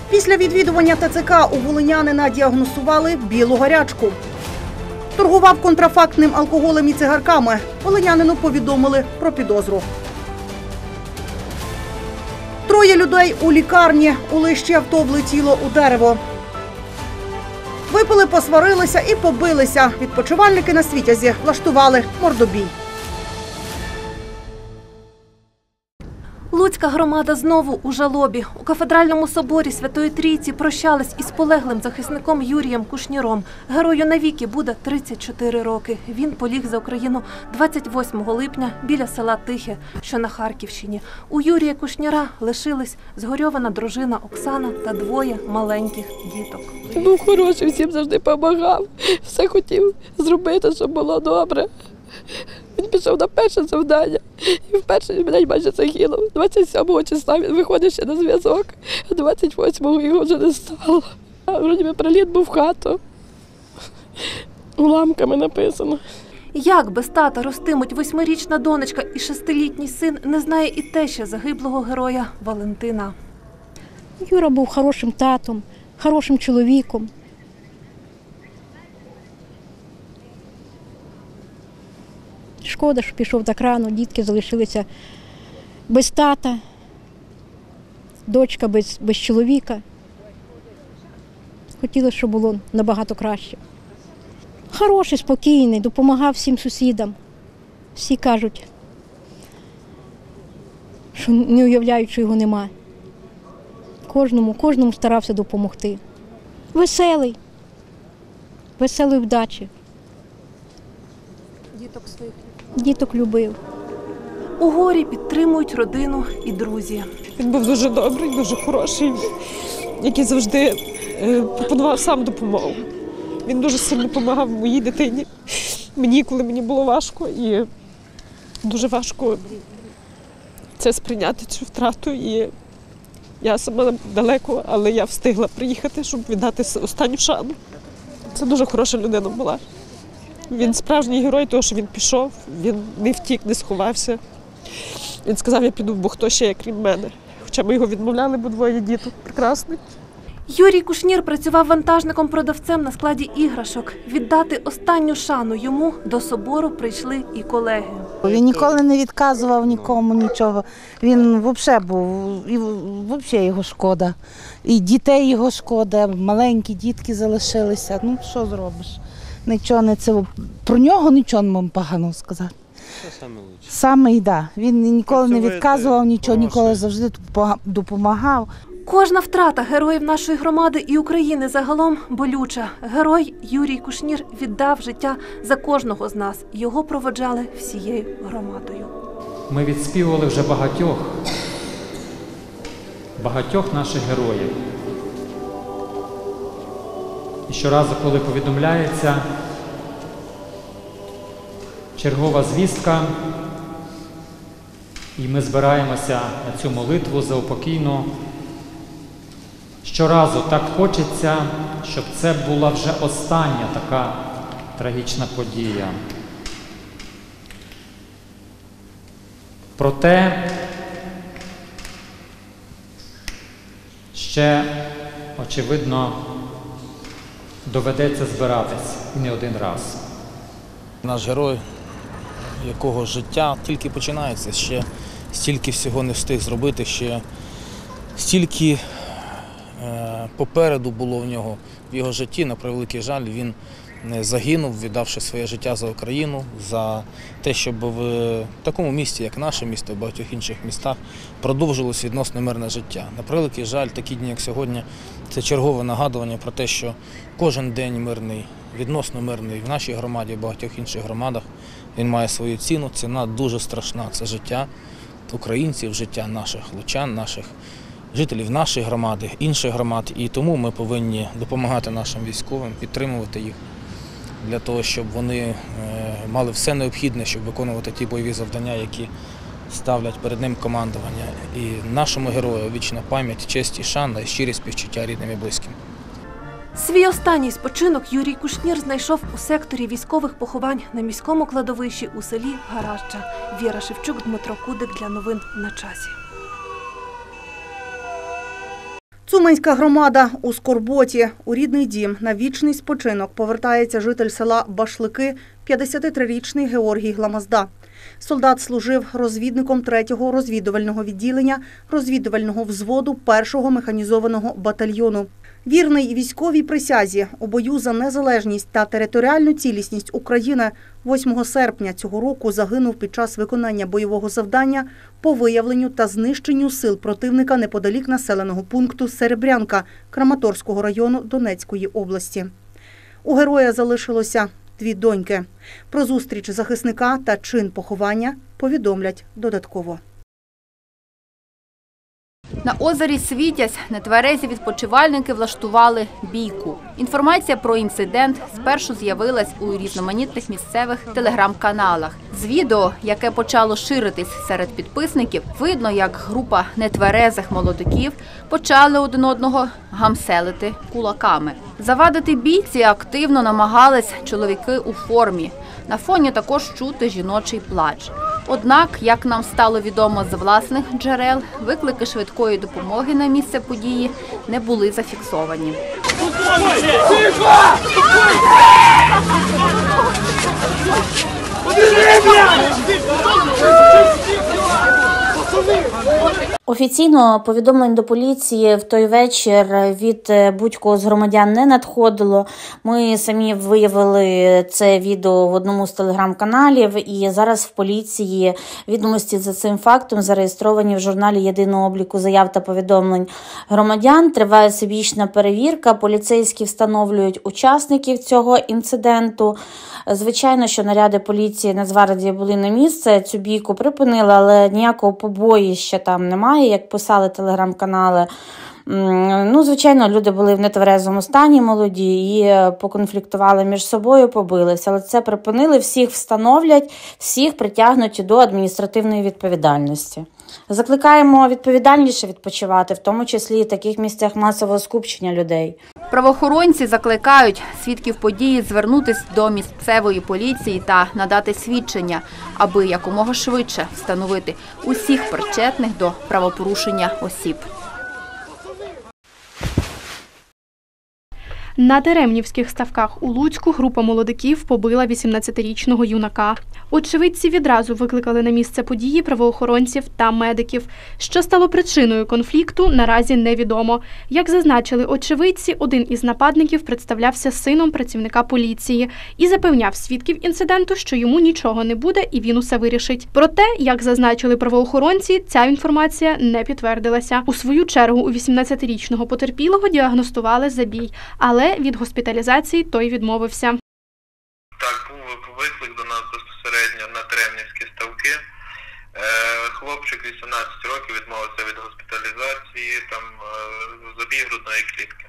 Після відвідування ТЦК у волинянина діагностували білу гарячку. Торгував контрафактним алкоголем і цигарками. Волинянину повідомили про підозру. Троє людей у лікарні. У лищі авто влетіло у дерево. Випили, посварилися і побилися. Відпочивальники на Світязі влаштували мордобій. Луцька громада знову у жалобі. У кафедральному соборі Святої Трійці прощались із полеглим захисником Юрієм Кушніром. Герою навіки буде 34 роки. Він поліг за Україну 28 липня біля села Тихе, що на Харківщині. У Юрія Кушніра лишились згорьована дружина Оксана та двоє маленьких діток. Був хороший, всім завжди допомагав. Все хотів зробити, щоб було добре. Він пішов на перше завдання і в перший день майже загинув. 27 числа він виходив ще на зв'язок, а 28-го його вже не стало. Вроді би приліт був в хату. Уламками написано. Як без тата ростимуть 8-річна донечка і 6-літній син, не знає і теща загиблого героя Валентина. Юра був хорошим татом, хорошим чоловіком. Шкода, що пішов так рано, дітки залишилися без тата, дочка без чоловіка. Хотілося, щоб було набагато краще. Хороший, спокійний, допомагав всім сусідам. Всі кажуть, що не уявляють, що його нема. Кожному старався допомогти. Веселий вдачі. Діток любив. У горі підтримують родину і друзі. Він був дуже добрий, дуже хороший, який завжди пропонував сам допомогу. Він дуже сильно допомагав моїй дитині, мені, коли мені було важко. І дуже важко це сприйняти, цю втрату. І я сама далеко, але я встигла приїхати, щоб віддати останню шану. Це дуже хороша людина була. Він справжній герой того, що він пішов, він не втік, не сховався. Він сказав, я піду, бо хто ще є, крім мене. Хоча ми його відмовляли, бо двоє діток прекрасних. Юрій Кушнір працював вантажником-продавцем на складі іграшок. Віддати останню шану йому до собору прийшли і колеги. Він ніколи не відказував нікому нічого. Він взагалі був, і взагалі його шкода. І дітей його шкода, маленькі дітки залишилися. Ну, що зробиш? Нічого не це. Про нього нічого не можу поганого сказати. Це саме лучше. Саме, да. Він ніколи не відказував нічого, ніколи завжди допомагав. Кожна втрата героїв нашої громади і України загалом болюча. Герой Юрій Кушнір віддав життя за кожного з нас. Його проводжали всією громадою. Ми відспівували вже багатьох наших героїв. І щоразу, коли повідомляється чергова звістка, і ми збираємося на цю молитву заупокійну, щоразу так хочеться, щоб це була вже остання така трагічна подія. Проте ще, очевидно, доведеться збиратись і не один раз. Наш герой, якого життя тільки починається, ще стільки всього не встиг зробити, ще стільки попереду було в нього в його житті. На превеликий жаль, він загинув, віддавши своє життя за Україну, за те, щоб в такому місті, як наше місто, в багатьох інших містах, продовжилось відносно мирне життя. На превеликий жаль, такі дні, як сьогодні, це чергове нагадування про те, що кожен день мирний, відносно мирний в нашій громаді, в багатьох інших громадах, він має свою ціну. Ціна дуже страшна. Це життя українців, життя наших лучан, наших жителів нашої громади, інших громад. І тому ми повинні допомагати нашим військовим, підтримувати їх для того, щоб вони мали все необхідне, щоб виконувати ті бойові завдання, які ставлять перед ним командування. І нашому герою вічна пам'ять, честь і шана, і щирі співчуття рідним і близьким. Свій останній спочинок Юрій Кушнір знайшов у секторі військових поховань на міському кладовищі у селі Гараща. Віра Шевчук, Дмитро Кудик для новин на часі. Суманська громада у скорботі. У рідний дім на вічний спочинок повертається житель села Башлики, 53-річний Георгій Гламазда. Солдат служив розвідником 3-го розвідувального відділення розвідувального взводу 1-го механізованого батальйону. Вірний військовій присязі у бою за незалежність та територіальну цілісність України 8 серпня цього року загинув під час виконання бойового завдання по виявленню та знищенню сил противника неподалік населеного пункту Серебрянка Краматорського району Донецької області. У героя залишилося 2 доньки. Про зустріч захисника та чин поховання повідомлять додатково. На озері Світязь нетверезі відпочивальники влаштували бійку. Інформація про інцидент спершу з'явилась у різноманітних місцевих телеграм-каналах. З відео, яке почало ширитись серед підписників, видно, як група нетверезих молодиків почали один одного гамселити кулаками. Завадити бійці активно намагались чоловіки у формі. На фоні також чути жіночий плач. Однак, як нам стало відомо з власних джерел, виклики швидкої допомоги на місце події не були зафіксовані. Офіційно повідомлень до поліції в той вечір від будь-кого з громадян не надходило. Ми самі виявили це відео в одному з телеграм-каналів, і зараз в поліції відомості за цим фактом зареєстровані в журналі єдиного обліку заяв та повідомлень громадян. Триває всебічна перевірка, поліцейські встановлюють учасників цього інциденту. Звичайно, що наряди поліції Нацгвардії були на місце, цю бійку припинили, але ніякого побоїща там немає, як писали телеграм-канали. Звичайно, люди були в нетверезому стані молоді і поконфліктували між собою, побилися. Але це припинили, всіх встановлять, всіх притягнуть до адміністративної відповідальності. Закликаємо відповідальніше відпочивати, в тому числі і в таких місцях масового скупчення людей. Правоохоронці закликають свідків події звернутися до місцевої поліції та надати свідчення, аби якомога швидше встановити усіх причетних до правопорушення осіб. На Теремнівських ставках у Луцьку група молодиків побила 18-річного юнака. Очевидці відразу викликали на місце події правоохоронців та медиків. Що стало причиною конфлікту, наразі невідомо. Як зазначили очевидці, один із нападників представлявся сином працівника поліції і запевняв свідків інциденту, що йому нічого не буде і він усе вирішить. Проте, як зазначили правоохоронці, ця інформація не підтвердилася. У свою чергу у 18-річного потерпілого діагностували забій, але від госпіталізації той відмовився. Так, був виклик до нас безпосередньо на Теремнівські ставки. Хлопчик 18 років відмовився від госпіталізації, там забій грудної клітки.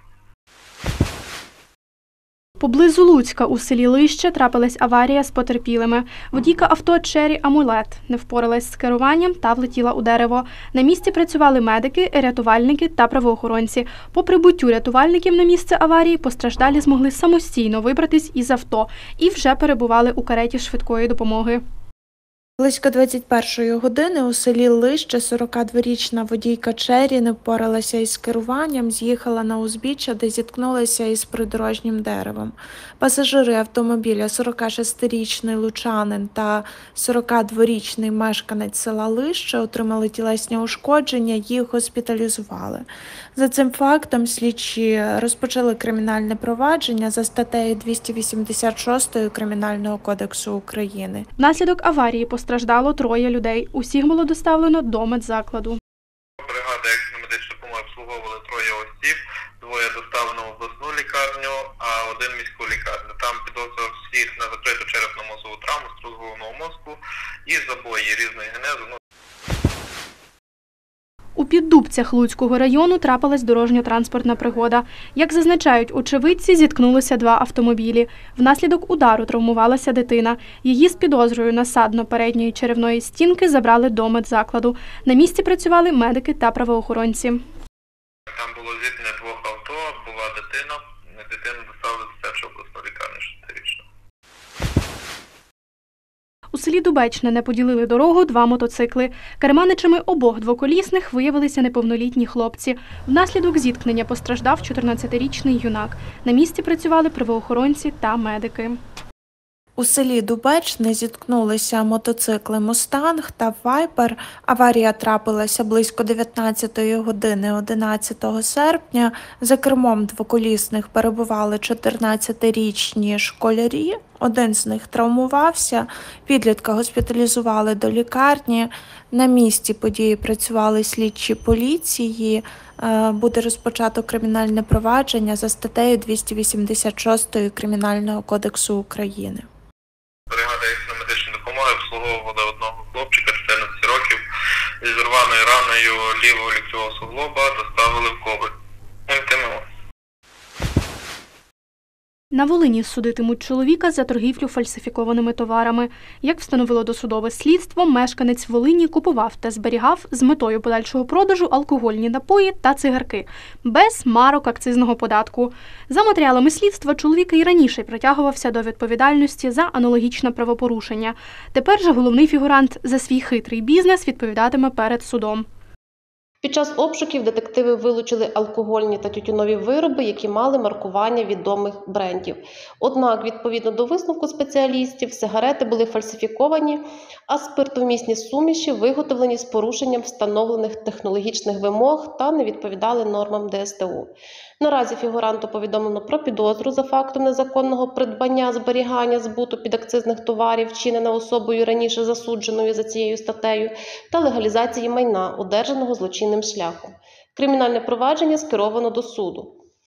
Поблизу Луцька у селі Лище трапилась аварія з потерпілими. Водійка авто «Черрі Амулет» не впоралась з керуванням та влетіла у дерево. На місці працювали медики, рятувальники та правоохоронці. По прибуттю рятувальників на місце аварії постраждалі змогли самостійно вибратись із авто і вже перебували у кареті швидкої допомоги. Близько 21-ї години у селі Лище 42-річна водійка «Черрі» не впоралася із керуванням, з'їхала на узбіччя, де зіткнулася із придорожнім деревом. Пасажири автомобіля 46-річний лучанин та 42-річний мешканець села Лище отримали тілесні ушкодження, їх госпіталізували. За цим фактом слідчі розпочали кримінальне провадження за статтею 286 Кримінального кодексу України. Внаслідок аварії постраждало 3 людей. Усіх було доставлено до медзакладу. Бригада екстреної медичної допомоги обслуговували 3 осіб, 2 доставлено в обласну лікарню, а 1 міську лікарню. Там підозрював всіх на закриту черепно-мозову травму, струс головного мозку і забої різної генези. У Піддубцях Луцького району трапилась дорожньо-транспортна пригода. Як зазначають очевидці, зіткнулися 2 автомобілі. Внаслідок удару травмувалася дитина. Її з підозрою на садно передньої черевної стінки забрали до медзакладу. На місці працювали медики та правоохоронці. Там було зіткнення 2 авто, була дитина. Дитину доставили в першу обласну лікарню 6-річну. У селі Дубечне не поділили дорогу два мотоцикли. Керманичами обох двоколісних виявилися неповнолітні хлопці. Внаслідок зіткнення постраждав 14-річний юнак. На місці працювали правоохоронці та медики. У селі Дубечне зіткнулися мотоцикли «Мустанг» та «Вайпер». Аварія трапилася близько 19 години 11 серпня. За кермом двоколісних перебували 14-річні школярі. Один з них травмувався. Підлітка госпіталізували до лікарні. На місці події працювали слідчі поліції. Буде розпочато кримінальне провадження за статтею 286 Кримінального кодексу України. Бригада екстреної медичної допомоги обслуговувала одного хлопчика 14 років зі зірваною раною лівого ліктьового суглоба, доставили в Ковель. МТМО. На Волині судитимуть чоловіка за торгівлю фальсифікованими товарами. Як встановило досудове слідство, мешканець Волині купував та зберігав з метою подальшого продажу алкогольні напої та цигарки без марок акцизного податку. За матеріалами слідства, чоловік і раніше притягувався до відповідальності за аналогічне правопорушення. Тепер же головний фігурант за свій хитрий бізнес відповідатиме перед судом. Під час обшуків детективи вилучили алкогольні та тютюнові вироби, які мали маркування відомих брендів. Однак, відповідно до висновку спеціалістів, сигарети були фальсифіковані, а спиртовмісні суміші виготовлені з порушенням встановлених технологічних вимог та не відповідали нормам ДСТУ. Наразі фігуранту повідомлено про підозру за фактом незаконного придбання, зберігання, збуту підакцизних товарів, вчинене особою раніше засудженою за цією статтею, та легалізації майна, одержаного злочинним шляхом. Кримінальне провадження скеровано до суду.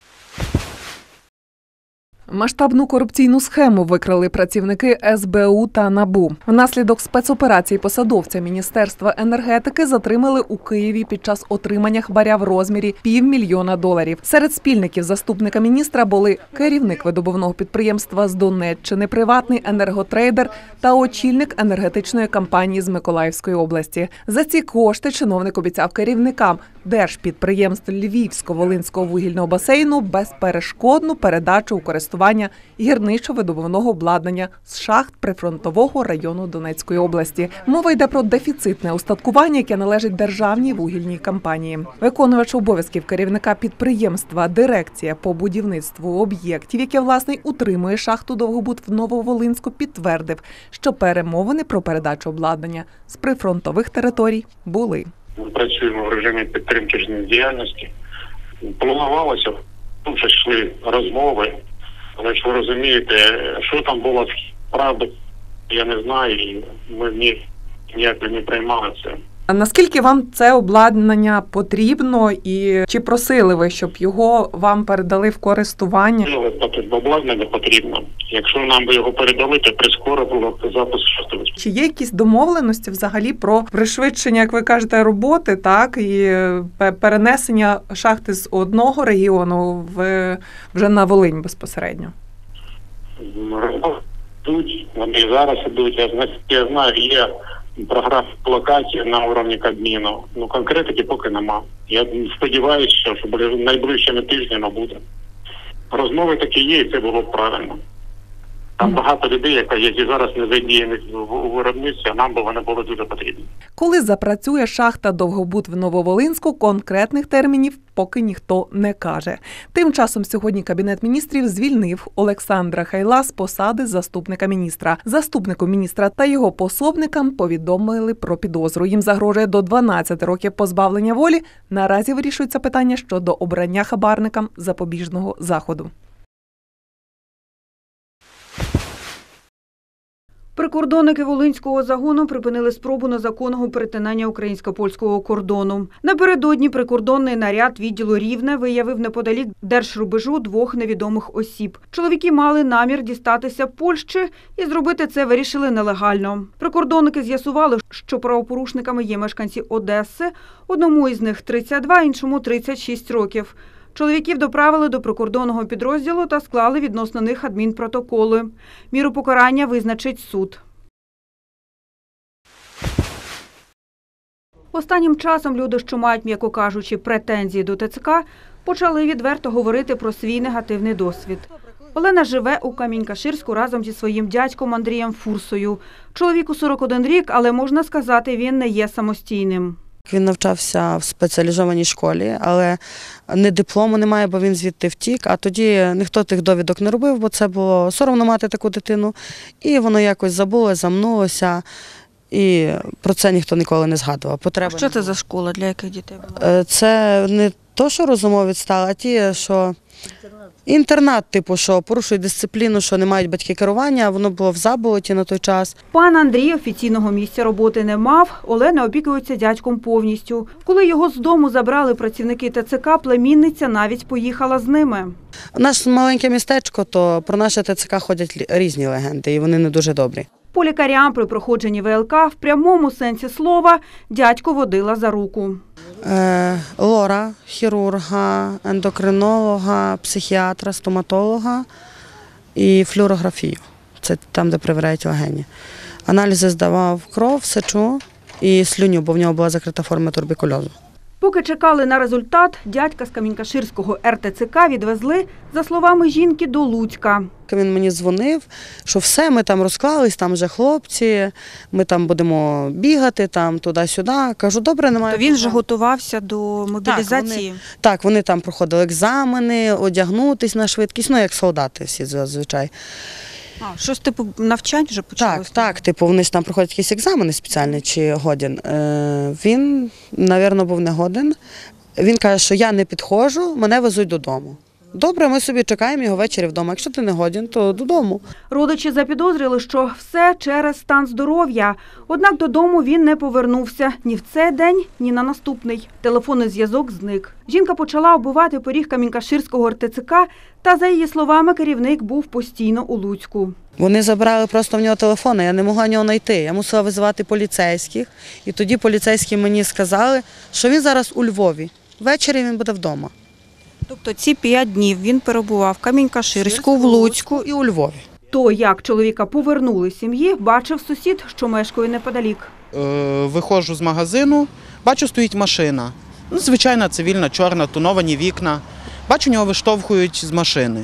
Масштабну корупційну схему викрили працівники СБУ та НАБУ. Внаслідок спецоперації посадовця Міністерства енергетики затримали у Києві під час отримання хабаря в розмірі $500 000. Серед спільників заступника міністра були керівник видобувного підприємства з Донеччини, приватний енерготрейдер та очільник енергетичної компанії з Миколаївської області. За ці кошти чиновник обіцяв керівникам держпідприємств Львівсько-Волинського вугільного басейну безперешкодну передачу у користування гірничо-видобувного обладнання з шахт прифронтового району Донецької області. Мова йде про дефіцитне устаткування, яке належить державній вугільній компанії. Виконувач обов'язків керівника підприємства «Дирекція по будівництву об'єктів», яке, власне, утримує шахту «Довгобуд» в Нововолинську, підтвердив, що перемовини про передачу обладнання з прифронтових територій були. Ми працюємо в режимі підтримки життєдіяльності. Планувалося, вже йшли розмови, але ж ви розумієте, що там було правда, я не знаю, і ми ніяк не приймали це. А наскільки вам це обладнання потрібно і чи просили ви, щоб його вам передали в користування? Обладнання потрібно. Якщо нам би його передали, то прискорило б запуск шахти. Чи є якісь домовленості взагалі про пришвидшення, як ви кажете, роботи, так, і перенесення шахти з одного регіону вже на Волинь безпосередньо? Йдуть, вони зараз ідуть, я знаю, є програма локації на рівні Кабміну. Ну, конкретики поки нема. Я сподіваюся, що найближчими тижнями буде. Розмови такі є, і це було б правильно. Там багато людей, які зараз не задіяні у виробництві, а нам вони були дуже потрібні. Коли запрацює шахта «Довгобуд» в Нововолинську, конкретних термінів поки ніхто не каже. Тим часом сьогодні Кабінет міністрів звільнив Олександра Хайла з посади заступника міністра. Заступнику міністра та його пособникам повідомили про підозру. Їм загрожує до 12 років позбавлення волі. Наразі вирішується питання щодо обрання хабарникам запобіжного заходу. Прикордонники Волинського загону припинили спробу незаконного перетинання українсько-польського кордону. Напередодні прикордонний наряд відділу Рівне виявив неподалік держрубежу двох невідомих осіб. Чоловіки мали намір дістатися Польщі і зробити це вирішили нелегально. Прикордонники з'ясували, що правопорушниками є мешканці Одеси, одному із них 32, іншому 36 років. Чоловіків доправили до прикордонного підрозділу та склали відносно них адмінпротоколи. Міру покарання визначить суд. Останнім часом люди, що мають, м'яко кажучи, претензії до ТЦК, почали відверто говорити про свій негативний досвід. Олена живе у Камінь-Каширську разом зі своїм дядьком Андрієм Фурсою. Чоловіку 41 рік, але можна сказати, він не є самостійним. Він навчався в спеціалізованій школі, але ні диплому немає, бо він звідти втік. А тоді ніхто тих довідок не робив, бо це було соромно мати таку дитину. І воно якось забулося, замнулося. І про це ніхто ніколи не згадував. А що це за школа, для яких дітей була? Це не то, що розумово відстали, а ті, що інтернат, типу, що порушують дисципліну, що не мають батьки керування, воно було в Заболоті на той час. Пан Андрій офіційного місця роботи не мав, Олена опікується дядьком повністю. Коли його з дому забрали працівники ТЦК, племінниця навіть поїхала з ними. Наше маленьке містечко, то про наше ТЦК ходять різні легенди, і вони не дуже добрі. По лікарям при проходженні ВЛК в прямому сенсі слова дядько водила за руку. Лора, хірурга, ендокринолога, психіатра, стоматолога і флюорографію. Це там, де перевіряють легені. Аналізи здавав кров, сечу і слюню, бо в нього була закрита форма туберкульозу. Поки чекали на результат, дядька з Камінь-Каширського РТЦК відвезли, за словами жінки, до Луцька. Він мені дзвонив, що все, ми там розклались, там вже хлопці, ми там будемо бігати, там туди-сюди. Кажу, добре, немає. То він вже готувався до мобілізації? Так, вони там проходили екзамени, одягнутись на швидкість, ну як солдати всі зазвичай. Щось типу навчань вже почалося? Так, типу вони ж там проходять якісь екзамени спеціальні, чи годен. Він, мабуть, був не годен. Він каже, що я не підходжу, мене везуть додому. Добре, ми собі чекаємо його ввечері вдома. Якщо ти не годен, то додому. Родичі запідозрили, що все через стан здоров'я. Однак додому він не повернувся ні в цей день, ні на наступний. Телефонний зв'язок зник. Жінка почала оббивати поріг Камінь-Каширського РТЦК, та, за її словами, керівник був постійно у Луцьку. Вони забрали просто в нього телефон, я не могла нього знайти. Я мусила визивати поліцейських, і тоді поліцейські мені сказали, що він зараз у Львові. Ввечері він буде вдома. Тобто ці 5 днів він перебував в Камінь-Каширську, в Луцьку і у Львові. То, як чоловіка повернули сім'ї, бачив сусід, що мешкає неподалік. Виходжу з магазину, бачу, стоїть машина. Ну, звичайна цивільна, чорна, тоновані вікна. Бачу, нього виштовхують з машини.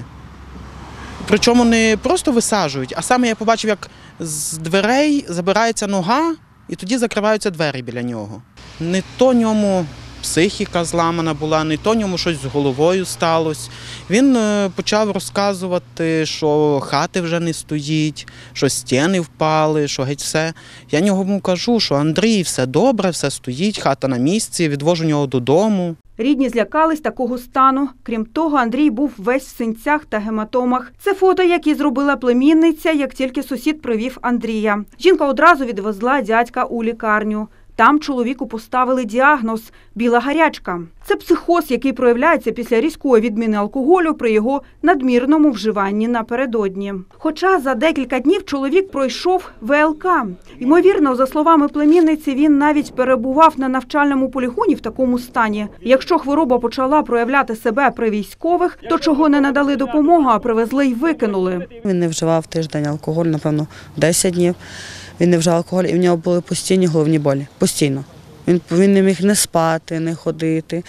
Причому не просто висаджують, а саме я побачив, як з дверей забирається нога, і тоді закриваються двері біля нього. Не то ньому психіка зламана була, не то ньому щось з головою сталося. Він почав розказувати, що хати вже не стоїть, що стіни впали, що геть все. Я нього кажу, що Андрій, все добре, все стоїть, хата на місці, відвожу нього додому. Рідні злякались такого стану. Крім того, Андрій був весь в синцях та гематомах. Це фото, які зробила племінниця, як тільки сусід привів Андрія. Жінка одразу відвезла дядька у лікарню. Там чоловіку поставили діагноз – біла гарячка. Це психоз, який проявляється після різкої відміни алкоголю при його надмірному вживанні напередодні. Хоча за декілька днів чоловік пройшов ВЛК. Ймовірно, за словами племінниці, він навіть перебував на навчальному полігоні в такому стані. Якщо хвороба почала проявляти себе при військових, то чого не надали допомогу, а привезли й викинули. Він не вживав тиждень алкоголь, напевно, 10 днів. Він не вживав алкоголь, і в нього були постійні головні болі. Постійно. Він не міг не спати, не ходити,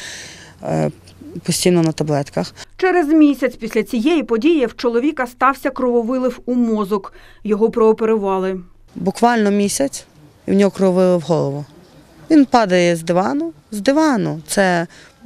постійно на таблетках. Через місяць після цієї події в чоловіка стався крововилив у мозок. Його прооперували. Буквально місяць, і в нього крововилив в голову. Він падає з дивану. Це,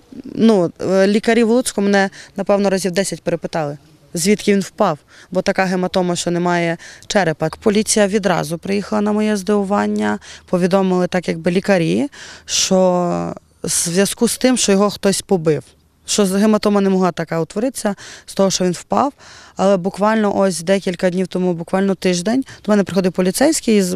лікарі в Луцьку мене, напевно, разів 10 перепитали. Звідки він впав, бо така гематома, що немає черепа. Поліція відразу приїхала на моє здивування, повідомили так якби лікарі, що в зв'язку з тим, що його хтось побив. Що гематома не могла така утворитися з того, що він впав, але буквально ось декілька днів тому, буквально тиждень, до мене приходив поліцейський і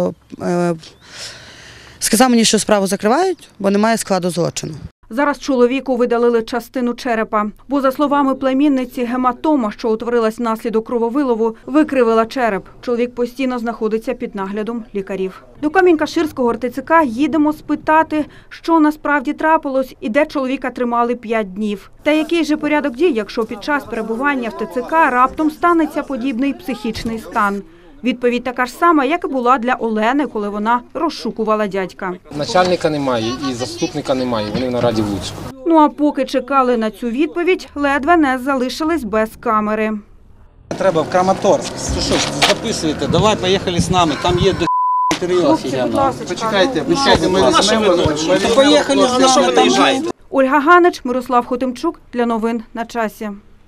сказав мені, що справу закривають, бо немає складу злочину. Зараз чоловіку видалили частину черепа, бо, за словами племінниці, гематома, що утворилась внаслідок крововилову, викривила череп. Чоловік постійно знаходиться під наглядом лікарів. До Камінь-Каширського РТЦК їдемо спитати, що насправді трапилось і де чоловіка тримали 5 днів. Та який же порядок дій, якщо під час перебування в ТЦК раптом станеться подібний психічний стан? Відповідь така ж сама, як і була для Олени, коли вона розшукувала дядька. Начальника немає і заступника немає, вони в нараді в Луцьку. А поки чекали на цю відповідь, ледве не залишились без камери. Треба в Краматорськ. Що ж, записуєте, давай, поїхали з нами, там є до матеріал офігенно. Почекайте, ми візьмемо. Поїхали з нами. Ольга Ганич, Мирослав Хотимчук для новин на часі.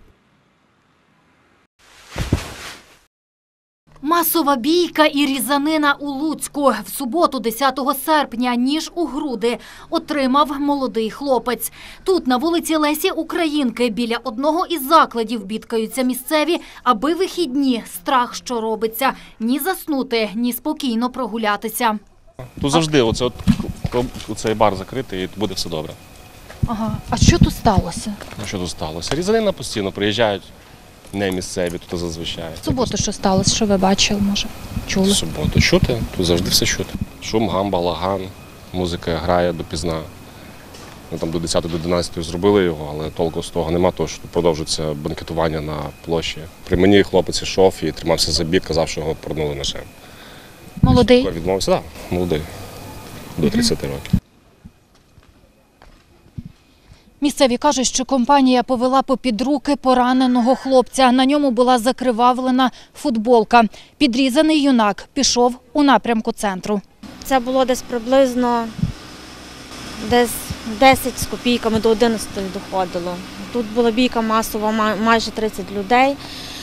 Масова бійка і різанина у Луцьку. В суботу, 10 серпня, ніж у груди отримав молодий хлопець. Тут, на вулиці Лесі Українки, біля одного із закладів бідкаються місцеві, аби вихідні страх, що робиться. Ні заснути, ні спокійно прогулятися. Тут завжди оцей бар закритий і буде все добре. Ага. А що тут сталося? Ну що тут сталося? Різанина постійно, приїжджають не місцеві, тут зазвичай. В суботу що сталося? Що ви бачили, може? Чули? В суботу чути, тут завжди все чути. Шум, гам, балаган, музика грає допізна. Ми там до 10-11 зробили його, але толку з того нема, тому що продовжується банкетування на площі. При мені хлопець йшов і тримався за бік, казав, що його порнули ножем. Молодий? Відмовився, так, молодий, до 30 років. Місцеві кажуть, що компанія повела попід руки пораненого хлопця. На ньому була закривавлена футболка. Підрізаний юнак пішов у напрямку центру. Це було десь приблизно 10 з копійками до 11 доходило. Тут була бійка масова, майже 30 людей.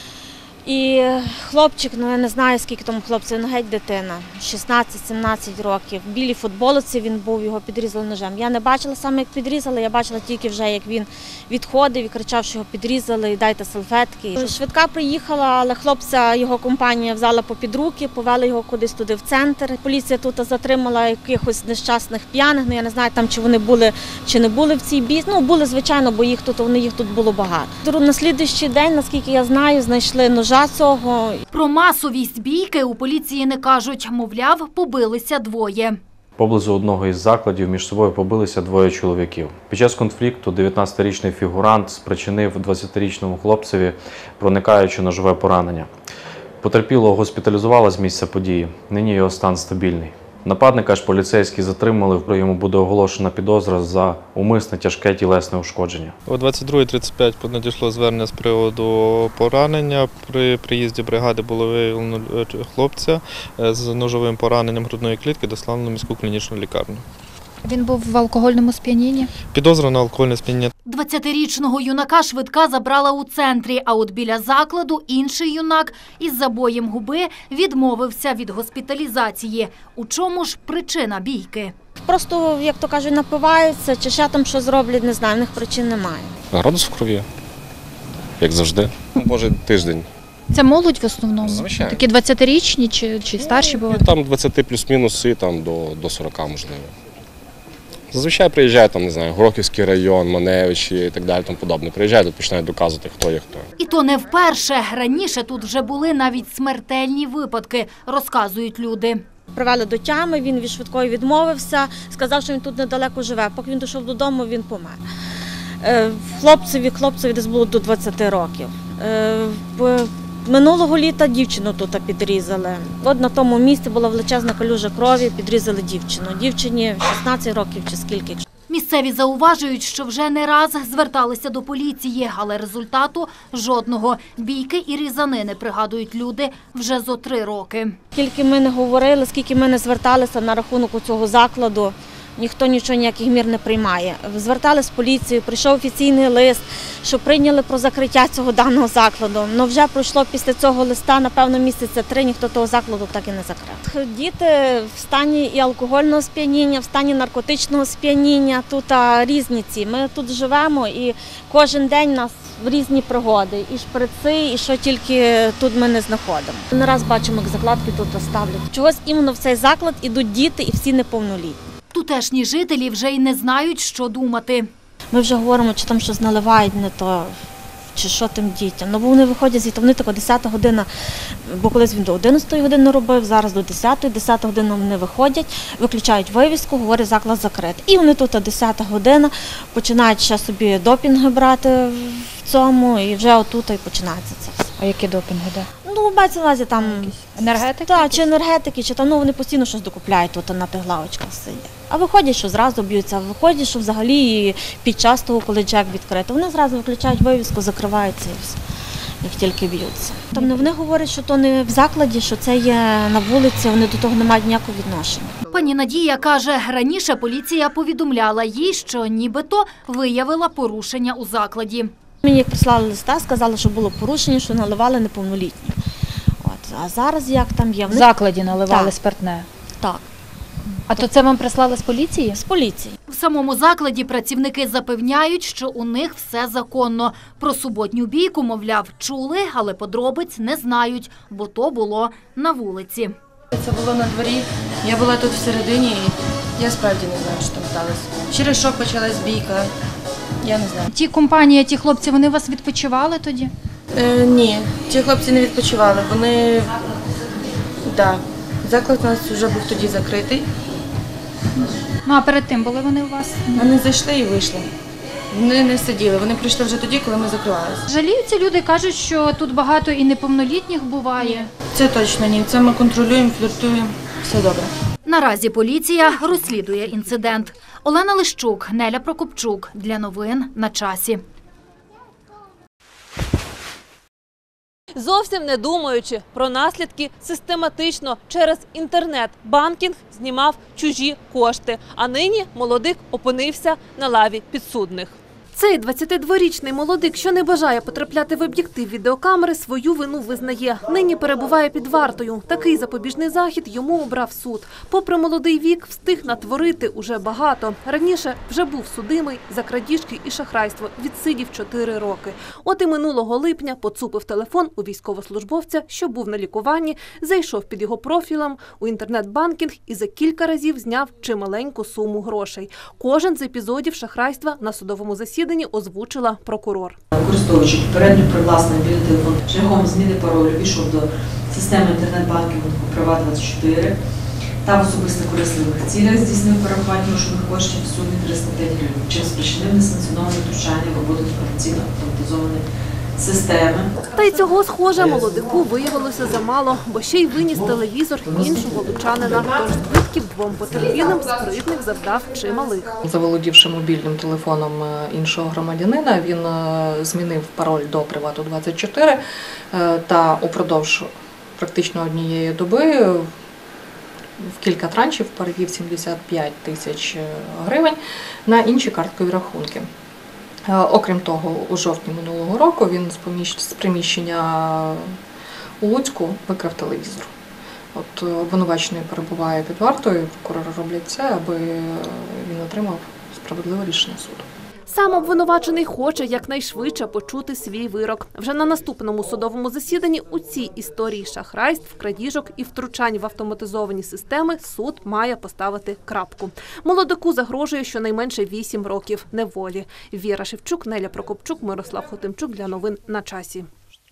І хлопчик, я не знаю, скільки тому хлопцю, він геть дитина, 16-17 років. В білій футболці він був, його підрізали ножем. Я не бачила саме, як підрізали, я бачила тільки вже, як він відходив і кричав, що його підрізали, дайте салфетки. Швидка приїхала, але хлопця його компанія взяла попід руки, повели його кудись туди в центр. Поліція тут затримала якихось нещасних п'яних, я не знаю, там чи вони були, чи не були в цій бійці. Були, звичайно, бо їх тут було багато. На слідуючий день, наскільки я знаю, знайшли ножа цього. Про масовість бійки у поліції не кажуть. Мовляв, побилися двоє. Поблизу одного із закладів між собою побилися двоє чоловіків. Під час конфлікту 19-річний фігурант спричинив 20-річному хлопцеві проникаюче ножове поранення. Потерпілого госпіталізували з місця події. Нині його стан стабільний. Нападника ж поліцейські затримали, йому буде оголошена підозра за умисне тяжке тілесне ушкодження. О 22:35 надійшло звернення з приводу поранення. При приїзді бригади було виявлено хлопця з ножовим пораненням грудної клітки, доставлено в міську клінічну лікарню. Він був в алкогольному сп'янінні? Підозра на алкогольне сп'яніння. 20-річного юнака швидка забрала у центрі, а от біля закладу інший юнак із забоєм губи відмовився від госпіталізації. У чому ж причина бійки? Просто, як то кажуть, напиваються, чи ще там що зроблять, не знаю, в них причин немає. Градус в крові, як завжди. Може, тиждень. Це молодь в основному? Звичайно. Такі 20-річні чи старші були? Там 20 плюс-мінус і там до 40, можливо. Зазвичай приїжджають, там, не знаю, Горохівський район, Маневичі і так далі, тому подобне. Приїжджають, тут починають доказувати, хто є хто. І то не вперше. Раніше тут вже були навіть смертельні випадки, розказують люди. Привели до тями, він від швидкої відмовився, сказав, що він тут недалеко живе. Поки він дійшов додому, він помер. Хлопцеві десь було до 20 років. Минулого літа дівчину тут підрізали. От на тому місці була величезна калюжа крові, підрізали дівчину. Дівчині 16 років чи скільки. Місцеві зауважують, що вже не раз зверталися до поліції, але результату жодного. Бійки і різанини, пригадують люди, вже зо 3 роки. Скільки ми не говорили, скільки ми не зверталися на рахунок цього закладу, ніхто нічого, ніяких мір не приймає. Звертались в поліцію, прийшов офіційний лист, що прийняли про закриття цього даного закладу. Але вже пройшло після цього листа, напевно, місяця 3, ніхто того закладу так і не закрив. Діти в стані і алкогольного сп'яніння, в стані наркотичного сп'яніння, тут різні ці. Ми тут живемо і кожен день у нас різні пригоди, і шприци, і що тільки тут ми не знаходимо. Не раз бачимо, як закладки тут ставлять. Чогось іменно в цей заклад ідуть діти і всі неповнолітні. Тутешні жителі вже й не знають, що думати. Ми вже говоримо, чи там щось наливають не то, чи що тим дітям. Бо вони виходять звідти, вони така 10 година, бо колись він до 11 години робив, зараз до 10 години вони виходять, виключають вивіску, говорять, заклад закритий. І вони тут 10 година починають ще собі допінги брати в цьому, і вже отут і починається це все. А які допінги, де? Мається на увазі там енергетики? Так, чи енергетики, чи там, вони постійно щось докупляють тут на тих лавочках сидять. А виходять, що зразу б'ються, а виходять, що взагалі під час того, коли джек відкритий, вони зразу виключають вивіску, закриваються і все. як тільки б'ються. Там вони говорять, що то не в закладі, що це є на вулиці, вони до того не мають ніякого відношення. Пані Надія каже, раніше поліція повідомляла їй, що нібито виявила порушення у закладі. Мені як прислали листа, сказали, що було порушення, що наливали неповнолітні. А зараз як там є? В закладі наливали Так. спиртне? Так. А то це вам прислали з поліції? З поліції. В самому закладі працівники запевняють, що у них все законно. Про суботню бійку, мовляв, чули, але подробиць не знають, бо то було на вулиці. Це було на дворі, я була тут всередині і я справді не знаю, що там сталося. Через що почалась бійка, я не знаю. Ті компанії, ті хлопці, вони у вас відпочивали тоді? Ні, ті хлопці не відпочивали, вони, так, заклад у нас вже був тоді закритий. Ну, а перед тим були вони у вас? Вони зайшли і вийшли. Вони не сиділи, вони прийшли вже тоді, коли ми закривалися. Жаліються люди, кажуть, що тут багато і неповнолітніх буває. Це точно ні, це ми контролюємо, фліртуємо, все добре. Наразі поліція розслідує інцидент. Олена Лищук, Неля Прокопчук. Для новин на часі. Зовсім не думаючи про наслідки, систематично через інтернет-банкінг знімав чужі кошти. А нині молодик опинився на лаві підсудних. Цей 22-річний молодик, що не бажає потрапляти в об'єктив відеокамери, свою вину визнає. Нині перебуває під вартою. Такий запобіжний захід йому обрав суд. Попри молодий вік, встиг натворити уже багато. Раніше вже був судимий за крадіжки і шахрайство. Відсидів 4 роки. От і минулого липня поцупив телефон у військовослужбовця, що був на лікуванні, зайшов під його профілем у інтернет-банкінг і за кілька разів зняв чималеньку суму грошей. Кожен з епізодів шахрайства на судовому засіданні озвучила прокурор. Використовуючи попередньо привласнений мобільний телефон шляхом зміни паролю, війшов до системи інтернет-банкінгу Приват24 та в особисто корисливих цілях здійснив перерахування грошових коштів в сумі 305 гривень, чим спричинив несанкціоноване втручання в роботу інформаційно автоматизованої системи. Та й цього, схоже, молодику виявилося замало, бо ще й виніс телевізор іншого лучанина. Тож збитків двом потерпілим спритник завдав чималих. Заволодівши мобільним телефоном іншого громадянина, він змінив пароль до Привату24 та упродовж практично однієї доби в кілька траншів перевів 75 тисяч гривень на інші карткові рахунки. Окрім того, у жовтні минулого року він з приміщення у Луцьку викрав телевізор. От обвинувачений перебуває під вартою, прокурори роблять це, аби він отримав справедливе рішення суду. Сам обвинувачений хоче якнайшвидше почути свій вирок. Вже на наступному судовому засіданні у цій історії шахрайств, крадіжок і втручань в автоматизовані системи суд має поставити крапку. Молодику загрожує щонайменше 8 років неволі. Віра Шевчук, Неля Прокопчук, Мирослав Хотимчук. Для новин на часі.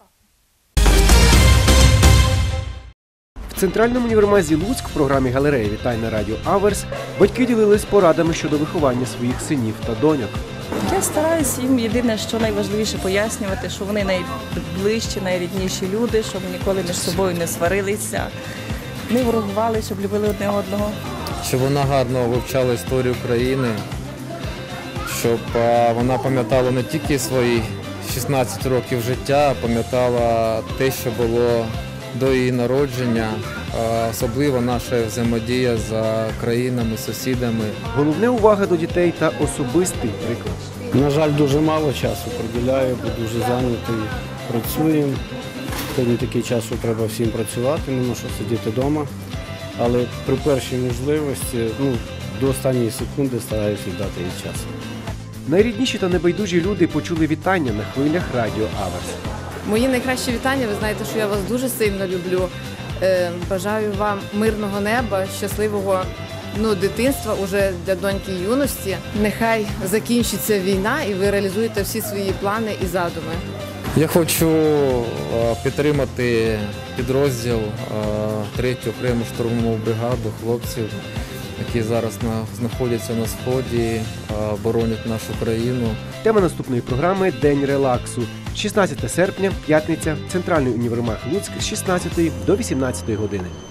В центральному універмазі Луцьк в програмі «Галерея вітань» на радіо «Аверс» батьки ділились порадами щодо виховання своїх синів та доньок. Я стараюся їм єдине, що найважливіше пояснювати, що вони найближчі, найрідніші люди, щоб ніколи між собою не сварилися, не ворогували, щоб любили одне одного. Щоб вона гарно вивчала історію країни, щоб вона пам'ятала не тільки свої 16 років життя, а пам'ятала те, що було до її народження, особливо наша взаємодія з країнами, сусідами. Головне – увага до дітей та особистий приклад. На жаль, дуже мало часу приділяю, бо дуже зайнятий, працюємо. Сьогодні такий час, що треба всім працювати, не можу сидіти вдома. Але при першій можливості, до останньої секунди стараюся віддати їй час. Найрідніші та небайдужі люди почули вітання на хвилях радіо «Аверс». Мої найкращі вітання, ви знаєте, що я вас дуже сильно люблю. Бажаю вам мирного неба, щасливого дитинства уже для доньки і юності. Нехай закінчиться війна і ви реалізуєте всі свої плани і задуми. Я хочу підтримати підрозділ 3-ю окрему штурмову бригаду хлопців, які зараз знаходяться на Сході, боронять нашу країну. Тема наступної програми – День релаксу. 16 серпня, п'ятниця, Центральний універмаг Луцьк з 16 до 18 години.